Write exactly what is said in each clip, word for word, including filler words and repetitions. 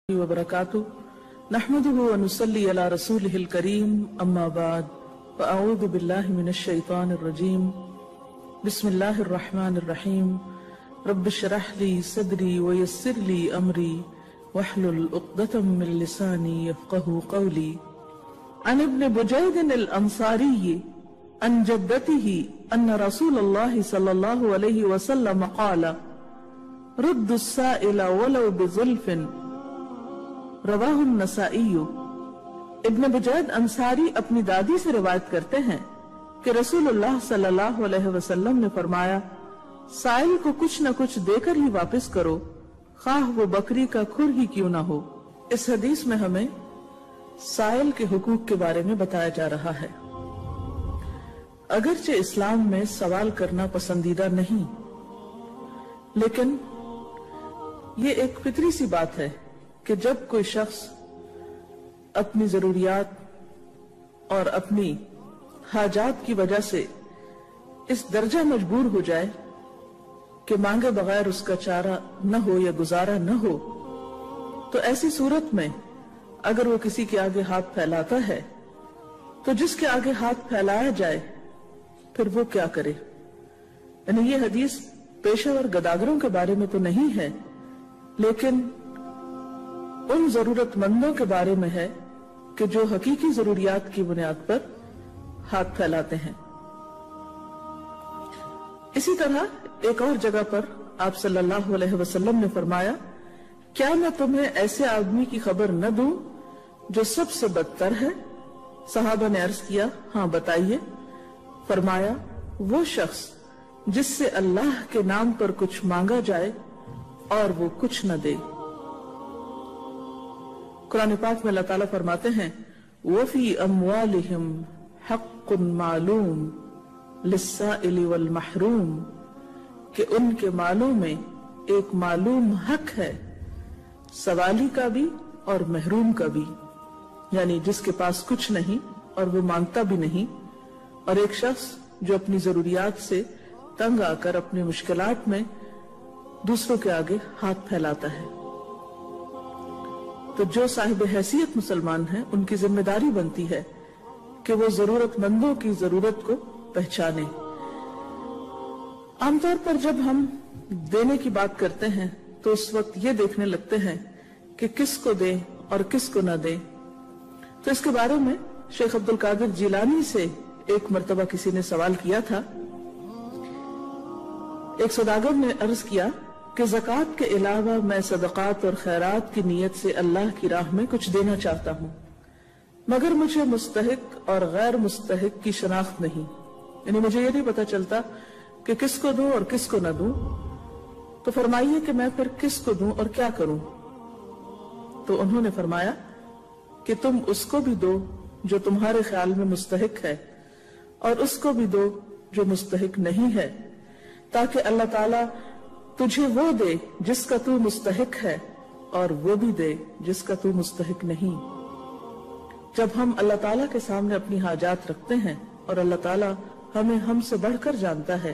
वबरकातुहू नहमदुहु व नुसल्ली अला रसूलिहिल करीम अम्मा बाद फ़अऊज़ु बिल्लाहि मिनश शैतानिर रजीम बिस्मिल्लाहिर रहमानिर रहीम रब्बिश्रह ली सदरी व यस्सिर ली अमरी वहलुल उक़दतम मिन लिसानी यफ़क़हू क़ौली अन इब्न बुजैद अल-अंसारी अन जद्दतिही अन्न रसूलल्लाह सल्लल्लाहु अलैहि वसल्लम क़ाल रुद्दु अस्साइला वलौ बिज़ुल्फ़िन रवाहु नसाई। इब्न बुजैद अंसारी अपनी दादी से रिवायत करते हैं कि रसूलुल्लाह सल्लल्लाहु अलैहि वसल्लम ने फरमाया, साइल को कुछ न कुछ देकर ही वापस करो, खाह वो बकरी का खुर ही क्यों ना हो। इस हदीस में हमें साइल के हुकूक के बारे में बताया जा रहा है। अगरचे इस्लाम में सवाल करना पसंदीदा नहीं, लेकिन ये एक फितरी सी बात है कि जब कोई शख्स अपनी जरूरियात और अपनी हाजात की वजह से इस दर्जा मजबूर हो जाए कि मांगे बगैर उसका चारा न हो या गुजारा न हो, तो ऐसी सूरत में अगर वो किसी के आगे हाथ फैलाता है तो जिसके आगे हाथ फैलाया जाए फिर वो क्या करे। यानी ये हदीस पेशेवर गदागरों के बारे में तो नहीं है, लेकिन उन जरूरतमंदों के बारे में है कि जो हकीकी जरूरियात की बुनियाद पर हाथ फैलाते हैं। इसी तरह एक और जगह पर आप सल्लल्लाहु अलैहि वसल्लम ने फरमाया, क्या मैं तुम्हें ऐसे आदमी की खबर न दूं जो सबसे बदतर है। सहाबा ने अर्ज किया, हाँ बताइए। फरमाया, वो शख्स जिससे अल्लाह के नाम पर कुछ मांगा जाए और वो कुछ न दे। कुरान पाक में अल्लाह ताला फरमाते हैं, वफी अम्वालिहिम हक्कुन मालूम लिस्साइल वल महरूम, कि उनके मालों में एक मालूम हक है, सवाली का भी और महरूम का भी। यानी जिसके पास कुछ नहीं और वो मांगता भी नहीं, और एक शख्स जो अपनी जरूरियात से तंग आकर अपनी मुश्किलात में दूसरों के आगे हाथ फैलाता है। तो जो साहिब हैसियत मुसलमान हैं, उनकी जिम्मेदारी बनती है कि वो जरूरतमंदों की जरूरत को पहचाने। आमतौर पर जब हम देने की बात करते हैं तो उस वक्त ये देखने लगते हैं कि किसको दें और किसको न दें। तो इसके बारे में शेख अब्दुल कादिर जिलानी से एक मर्तबा किसी ने सवाल किया था। एक सौदागर ने अर्ज किया कि ज़कात के अलावा मैं सदक़ात और खैरात की नीयत से अल्लाह की राह में कुछ देना चाहता हूँ, मगर मुझे मुस्तहिक और गैर मुस्तहिक की शनाख्त नहीं। यानी मुझे ये नहीं पता चलता कि किसको दूं और किसको न दूं। तो फरमाइए कि मैं फिर किसको दूं और क्या करूं। तो उन्होंने फरमाया कि तुम उसको भी दो जो तुम्हारे ख्याल में मुस्तहिक है, और उसको भी दो जो मुस्तहिक नहीं है, ताकि अल्लाह ताला तुझे वो दे जिसका तू मुस्तहिक है और वो भी दे जिसका तू मुस्तहिक नहीं। जब हम अल्लाह ताला के सामने अपनी हाजात रखते हैं और अल्लाह ताला हमें हमसे बढ़कर जानता है,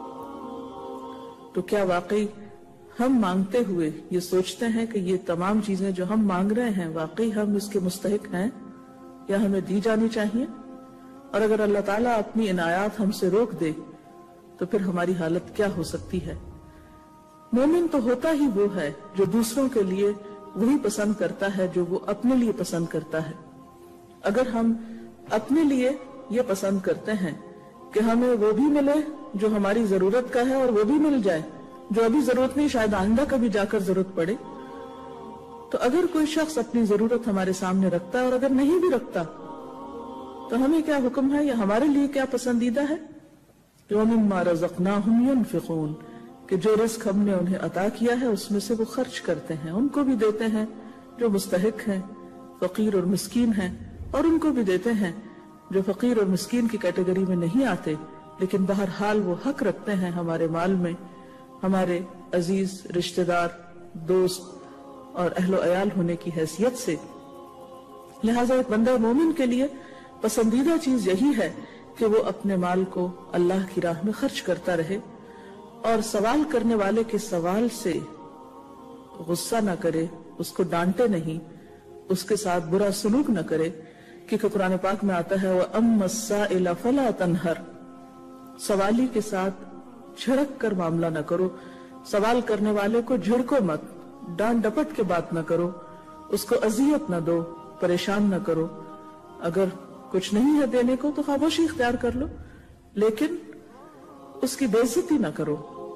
तो क्या वाकई हम मांगते हुए ये सोचते हैं कि ये तमाम चीजें जो हम मांग रहे हैं वाकई हम इसके मुस्तहिक हैं या हमें दी जानी चाहिए। और अगर अल्लाह ताला अपनी इनायात हमसे रोक दे तो फिर हमारी हालत क्या हो सकती है। मोमिन तो होता ही वो है जो दूसरों के लिए वही पसंद करता है जो वो अपने लिए पसंद करता है। अगर हम अपने लिए ये पसंद करते हैं कि हमें वो भी मिले जो हमारी जरूरत का है और वो भी मिल जाए जो अभी जरूरत नहीं, शायद आइंदा कभी जाकर जरूरत पड़े, तो अगर कोई शख्स अपनी जरूरत हमारे सामने रखता है और अगर नहीं भी रखता तो हमें क्या हुक्म है या हमारे लिए क्या पसंदीदा है। वमिम्मा रज़क़नाहुम युनफ़िक़ून, कि जो रिस्क हमने उन्हें अता किया है उसमें से वो खर्च करते हैं, उनको भी देते हैं जो मुस्तहिक हैं, फकीर और मिस्कीन हैं, और उनको भी देते हैं जो फकीर और मिस्कीन की कैटेगरी में नहीं आते, लेकिन बहरहाल वो हक रखते हैं हमारे माल में, हमारे अजीज रिश्तेदार, दोस्त और अहलो अयाल होने की हैसियत से। लिहाजा एक बंदा मोमिन के लिए पसंदीदा चीज यही है कि वो अपने माल को अल्लाह की राह में खर्च करता रहे और सवाल करने वाले के सवाल से गुस्सा न करे اس کو ڈانٹے نہیں، اس کے ساتھ برا سلوک نہ کرے، کیونکہ قرآن پاک میں آتا ہے وَأَمَّا السَّائِلَ فَلَا تَنْهَرْ، سوالی کے ساتھ جھڑک کر معاملہ نہ کرو، سوال کرنے والے کو جھڑکو مت، ڈانٹ ڈپٹ کے بات نہ کرو، اس کو اذیت نہ دو، پریشان نہ کرو۔ اگر کچھ نہیں ہے دینے کو تو خاموشی اختیار کر لو، لیکن اس کی بے عزتی نہ کرو،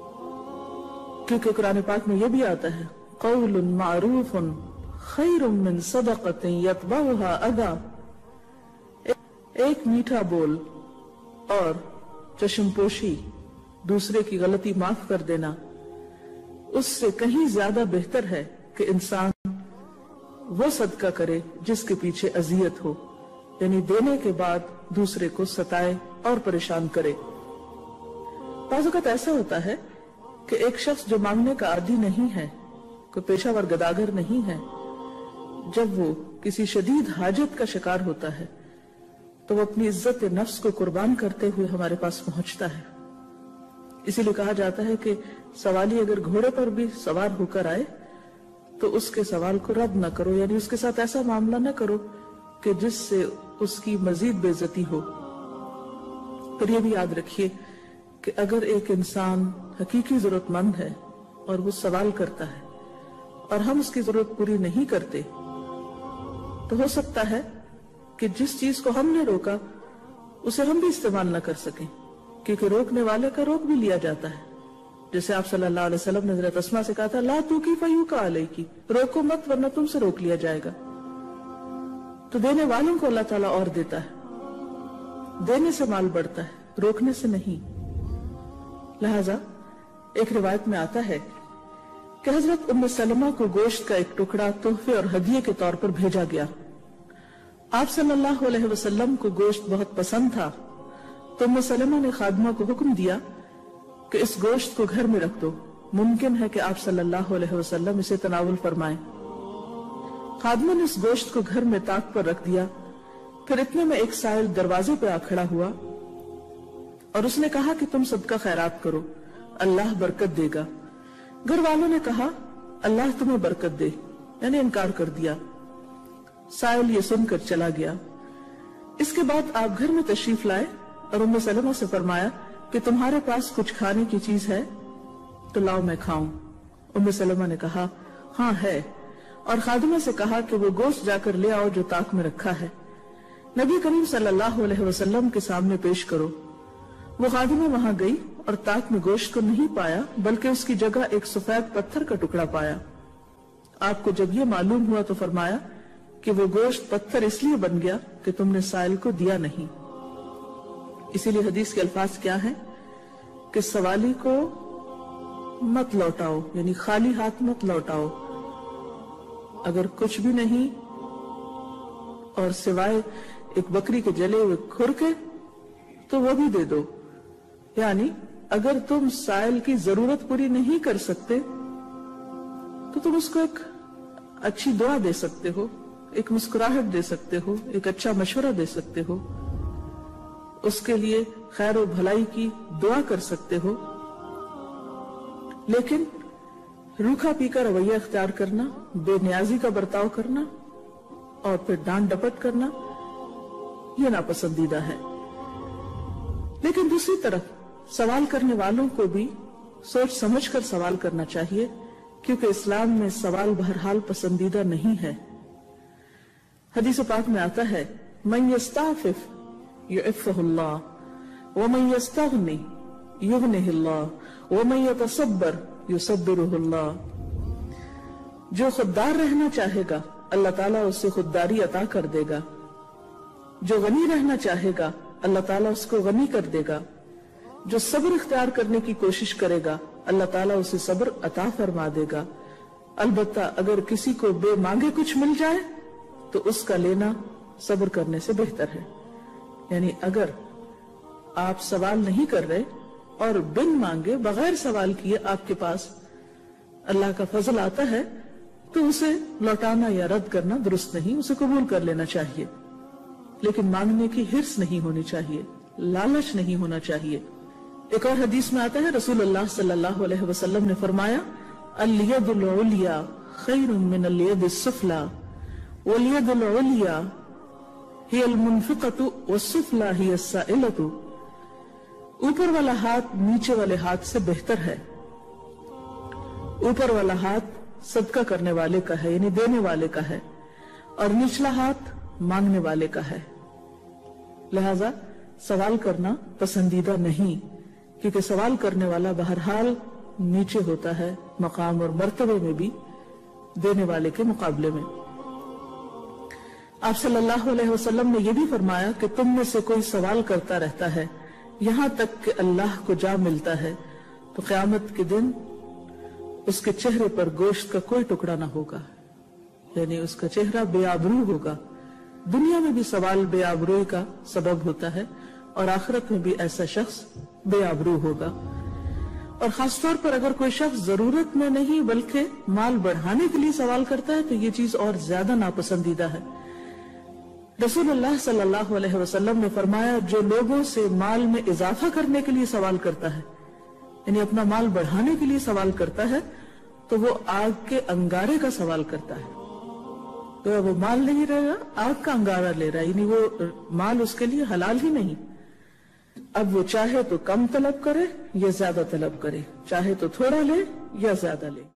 کیونکہ قرآن پاک میں یہ بھی آتا ہے قول معروف خیر من صدقۃ یتبعها اذی، ایک میٹھا بول اور چشم پوشی، دوسرے کی غلطی معاف کر دینا، اس سے کہیں زیادہ بہتر ہے کہ انسان وہ صدقہ کرے جس کے پیچھے اذیت ہو، یعنی دینے کے بعد دوسرے کو ستائے اور پریشان کرے۔ بعض اوقات ایسا ہوتا ہے کہ ایک شخص جو مانگنے کا عادی نہیں ہے، کوئی پیشہ ور گداگر نہیں ہے، جب وہ کسی شدید حاجت کا شکار ہوتا ہے تو وہ اپنی عزت نفس کو قربان کرتے ہوئے ہمارے پاس پہنچتا ہے۔ اسی لیے کہا جاتا ہے کہ سوالی اگر گھوڑے پر بھی سوار ہو کر آئے تو اس کے سوال کو رد نہ کرو، یعنی اس کے ساتھ ایسا معاملہ نہ کرو کہ جس سے اس کی مزید بے عزتی ہو۔ پھر یہ بھی یاد رکھیے کہ اگر ایک انسان حقیقی ضرورت مند ہے اور وہ سوال کرتا ہے اور ہم اس کی ضرورت پوری نہیں کرتے تو ہو سکتا ہے کہ جس چیز کو ہم نے روکا اسے ہم بھی استعمال نہ کر سکیں، کیونکہ روکنے والے کا روک بھی لیا جاتا ہے۔ جیسے آپ صلی اللہ علیہ وسلم نے حضرت اسماء سے کہا تھا لا توکی فیوکا علیکی، روکو مت ورنہ تم سے روک لیا جائے گا۔ تو دینے والوں کو اللہ تعالیٰ اور دیتا ہے، دینے سے مال بڑھتا ہے، روکنے سے نہیں۔ لہذا ایک روایت میں آتا ہے کہ حضرت ام سلمہ کو گوشت کا ایک ٹکڑا تحفے اور ہدیے کے طور پر بھیجا گیا۔ آپ صلی اللہ علیہ وسلم کو گوشت بہت پسند تھا تو ام سلمہ نے خادمہ کو حکم دیا کہ اس گوشت کو گھر میں رکھ دو، ممکن ہے کہ آپ صلی اللہ علیہ وسلم اسے تناول فرمائیں۔ خادمہ نے اس گوشت کو گھر میں طاق پر رکھ دیا۔ پھر اتنے میں ایک سائل دروازے پہ آ کھڑا ہوا اور اس نے کہا کہ تم صدقہ خیرات کرو، اللہ برکت دے گا۔ گھر والوں نے کہا اللہ تمہیں برکت دے، یعنی انکار کر دیا۔ سائل یہ سن کر چلا گیا۔ اس کے بعد آپ گھر میں تشریف لائے اور ام سلمہ سے فرمایا کہ تمہارے پاس کچھ کھانے کی چیز ہے تو لاؤ میں کھاؤں۔ ام سلمہ نے کہا ہاں ہے، اور خادمہ سے کہا کہ وہ گوشت جا کر لے آؤ جو طاق میں رکھا ہے، نبی کریم صلی اللہ علیہ وسلم کے سامنے پیش کرو۔ وہ خادمہ وہاں گئی اور طاق میں گوشت کو نہیں پایا بلکہ اس کی جگہ ایک سفید پتھر کا ٹکڑا پایا۔ آپ کو جب یہ معلوم ہوا تو فرمایا کہ وہ گوشت پتھر اس لیے بن گیا کہ تم نے سائل کو دیا نہیں۔ اسی لیے حدیث کے الفاظ کیا ہیں کہ سوالی کو مت لوٹاؤ، یعنی خالی ہاتھ مت لوٹاؤ۔ اگر کچھ بھی نہیں اور سوائے ایک بکری کے جلے ہوئے کھر کے تو وہ بھی دے دو، یعنی اگر تم سائل کی ضرورت پوری نہیں کر سکتے تو تم اس کو ایک اچھی دعا دے سکتے ہو، ایک مسکراہٹ دے سکتے ہو، ایک اچھا مشورہ دے سکتے ہو، اس کے لیے خیر و بھلائی کی دعا کر سکتے ہو۔ لیکن روکھا پی کا رویہ اختیار کرنا، بے نیازی کا برتاؤ کرنا اور پھر ڈانٹ ڈپٹ کرنا یہ ناپسندیدہ ہے۔ لیکن دوسری طرف سوال کرنے والوں کو بھی سوچ سمجھ کر سوال کرنا چاہیے، کیونکہ اسلام میں سوال بہرحال پسندیدہ نہیں ہے۔ حدیث پاک میں آتا ہے من یستعفف یعفہ اللہ ومن یستغنی یغنہ اللہ ومن یتصبر یصبرہ اللہ۔ جو خوددار رہنا چاہے گا اللہ تعالیٰ اسے خودداری عطا کر دے گا، جو غنی رہنا چاہے گا اللہ تعالیٰ اس کو غنی کر دے گا، جو صبر اختیار کرنے کی کوشش کرے گا اللہ تعالیٰ اسے صبر عطا فرما دے گا۔ البتہ اگر کسی کو بے مانگے کچھ مل جائے تو اس کا لینا صبر کرنے سے بہتر ہے۔ یعنی اگر آپ سوال نہیں کر رہے اور بن مانگے بغیر سوال کیے آپ کے پاس اللہ کا فضل آتا ہے تو اسے لوٹانا یا رد کرنا درست نہیں، اسے قبول کر لینا چاہیے، لیکن مانگنے کی حرص نہیں ہونی چاہیے، لالچ نہیں ہونا چاہیے۔ ایک اور حدیث میں آتا ہے رسول اللہ صلی اللہ علیہ وسلم نے فرمایا الید العلیا خیر من الید السفلی والید العلیا ہی المنفقۃ والسفلی ہی السائلۃ. اوپر والا ہاتھ نیچے والے ہاتھ سے بہتر ہے. اوپر والا ہاتھ صدقہ کرنے والے کا ہے یعنی دینے والے کا ہے، اور نچلا ہاتھ مانگنے والے کا ہے. لہذا سوال کرنا پسندیدہ نہیں، کیونکہ سوال کرنے والا بہرحال نیچے ہوتا ہے مقام اور مرتبے میں بھی دینے والے کے مقابلے میں. آپ صلی اللہ علیہ وسلم نے یہ بھی فرمایا کہ تم میں سے کوئی سوال کرتا رہتا ہے یہاں تک کہ اللہ کو جا ملتا ہے تو قیامت کے دن اس کے چہرے پر گوشت کا کوئی ٹکڑا نہ ہوگا، یعنی اس کا چہرہ بے آبرو ہوگا. دنیا میں بھی سوال بے آبروئی کا سبب ہوتا ہے اور آخرت میں بھی ایسا شخص بے آبرو ہوگا. اور خاص طور پر اگر کوئی شخص ضرورت میں نہیں بلکہ مال بڑھانے کے لیے سوال کرتا ہے تو یہ چیز اور زیادہ ناپسندیدہ ہے. رسول اللہ صلی اللہ علیہ وسلم نے فرمایا جو لوگوں سے مال میں اضافہ کرنے کے لیے سوال کرتا ہے یعنی اپنا مال بڑھانے کے لیے سوال کرتا ہے تو وہ آگ کے انگارے کا سوال کرتا ہے. تو وہ مال نہیں رہے گا، آگ کا انگارہ لے رہا ہے، یعنی وہ مال اس کے لیے حلال ہی نہیں. اب وہ چاہے تو کم طلب کرے یا زیادہ طلب کرے، چاہے تو تھوڑا لے یا زیادہ لے.